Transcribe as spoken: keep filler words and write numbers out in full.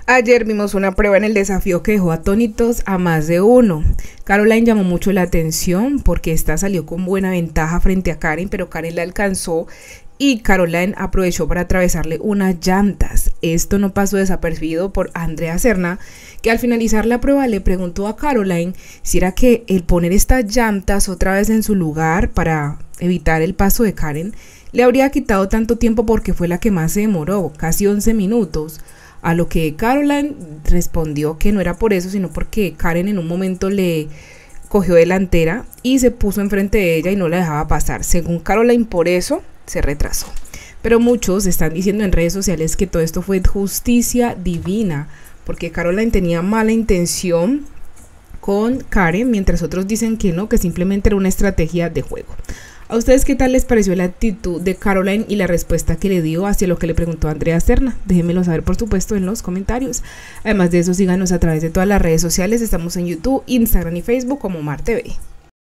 Ayer vimos una prueba en el desafío que dejó atónitos a más de uno. Caroline llamó mucho la atención porque esta salió con buena ventaja frente a Karen, pero Karen la alcanzó y Caroline aprovechó para atravesarle unas llantas. Esto no pasó desapercibido por Andrea Serna, que al finalizar la prueba le preguntó a Caroline si era que el poner estas llantas otra vez en su lugar para evitar el paso de Karen le habría quitado tanto tiempo porque fue la que más se demoró, casi once minutos. A lo que Caroline respondió que no era por eso, sino porque Karen en un momento le cogió delantera y se puso enfrente de ella y no la dejaba pasar. Según Caroline, por eso se retrasó. Pero muchos están diciendo en redes sociales que todo esto fue justicia divina, porque Caroline tenía mala intención con Karen, mientras otros dicen que no, que simplemente era una estrategia de juego. ¿A ustedes qué tal les pareció la actitud de Caroline y la respuesta que le dio hacia lo que le preguntó Andrea Serna? Déjenmelo saber, por supuesto, en los comentarios. Además de eso, síganos a través de todas las redes sociales. Estamos en YouTube, Instagram y Facebook como Mar T V.